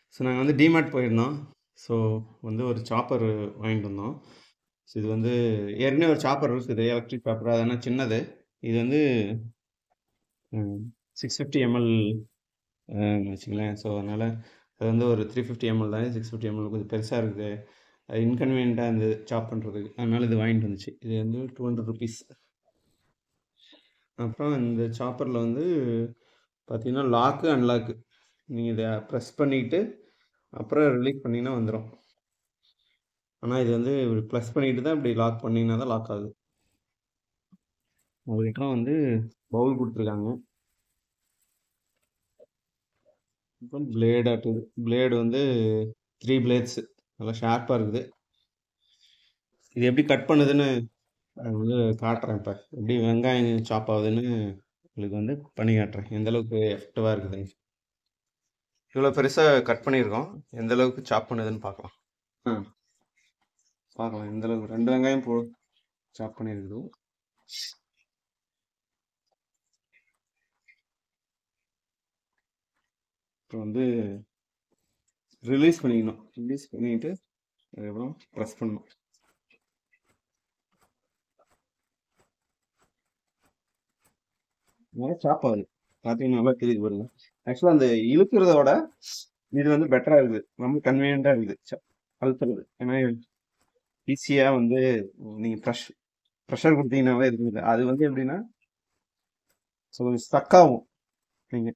So நாங்கள் வந்து DMart போயிருந்தோம். ஸோ வந்து ஒரு சாப்பர் வாங்கிட்டு வந்தோம். ஸோ இது வந்து ஏற்கனவே ஒரு சாப்பர் இருக்குது, எலக்ட்ரிக் சாப்பர். அது ஆனால் சின்னது. இது வந்து 650 எம்எல் வச்சுங்களேன். ஸோ அதனால் அது வந்து ஒரு 350 எம்எல் தான். 650 எம்எல் கொஞ்சம் பெருசாக இருக்குது. அது இன்கன்வீனியண்ட்டாக இருந்தது சாப் பண்ணுறதுக்கு. அதனால் இது வாங்கிட்டு வந்துச்சு. இது வந்து 200 ருபீஸ். அப்புறம் இந்த சாப்பரில் வந்து பார்த்தீங்கன்னா லாக்கு அன்லாக்கு. நீங்கள் இதை ப்ரெஸ் பண்ணிவிட்டு அப்புறம் ரிலீஸ் பண்ணிங்கன்னா வந்துடும். ஆனால் இது வந்து இப்படி ப்ளஸ் பண்ணிட்டு தான் இப்படி லாக் பண்ணிங்கன்னா தான் லாக் ஆகுது. அதுக்கப்புறம் வந்து பவுல் கொடுத்துருக்காங்க. அப்புறம் பிளேட் ஆட்டுது. பிளேடு வந்து 3 பிளேட்ஸு நல்லா ஷார்ப்பாக இருக்குது. இது எப்படி கட் பண்ணுதுன்னு வந்து காட்டுறேன். இப்போ எப்படி வெங்காயம் சாப் ஆகுதுன்னு உங்களுக்கு வந்து பண்ணி காட்டுறேன், எந்த அளவுக்கு எஃபெக்டிவாக இருக்குதுன்னு. இவ்வளோ பெருசாக கட் பண்ணியிருக்கோம். எந்த அளவுக்கு சாப் பண்ணுதுன்னு பார்க்கலாம். பார்க்கலாம் எந்த அளவுக்கு 2 வெங்காயம் சாப் பண்ணியிருக்குது. அப்புறம் வந்து ரிலீஸ் பண்ணிக்கணும். ரிலீஸ் பண்ணிட்டு அதுக்கப்புறம் ப்ரெஸ் பண்ணணும். நல்லா சாப் ஆகுது. பார்த்தீங்கன்னா நல்லா தெரியுது பாருங்க. ஆக்சுவலாக அந்த இழுக்கிறதோட இது வந்து பெட்டராக இருக்குது. ரொம்ப கன்வீனியண்ட்டாக இருக்குது அழுத்துறது. ஏன்னா ஈஸியாக வந்து நீங்கள் ப்ரெஷர் கொடுத்தீங்கன்னாவே இருக்குது. அது வந்து எப்படின்னா ஸோ ஸ்டக் ஆகும். நீங்கள்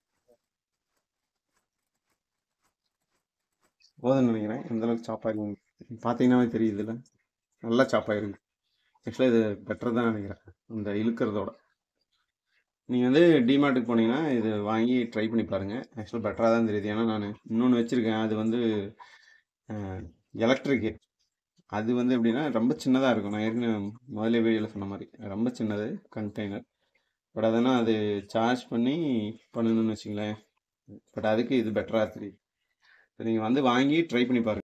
போதும்னு நினைக்கிறேன். எந்த அளவுக்கு சாப் ஆகிருக்கு பார்த்தீங்கன்னாவே தெரியுதுல்ல, நல்லா சாப் ஆகிருக்கு. ஆக்சுவலாக இது பெட்டர் தான் நினைக்கிறேன் இந்த இழுக்கிறதோட. நீங்கள் வந்து டிமார்ட்டுக்கு போனீங்கன்னா இது வாங்கி ட்ரை பண்ணி பாருங்கள். ஆக்சுவலாக பெட்டராக தான் தெரியுது. ஏன்னா நான் இன்னொன்று வச்சுருக்கேன். அது வந்து எலக்ட்ரிக்கு. அது வந்து எப்படின்னா ரொம்ப சின்னதாக இருக்கும். நான் ஏற்கனவே முதல்ல வீடியோவில் சொன்ன மாதிரி ரொம்ப சின்னது கண்டெய்னர். பட் அதனால் அது சார்ஜ் பண்ணி பண்ணணும்னு வச்சுங்களேன். பட் அதுக்கு இது பெட்டராக தெரியுது. நீங்கள் வந்து வாங்கி ட்ரை பண்ணி பாருங்கள்.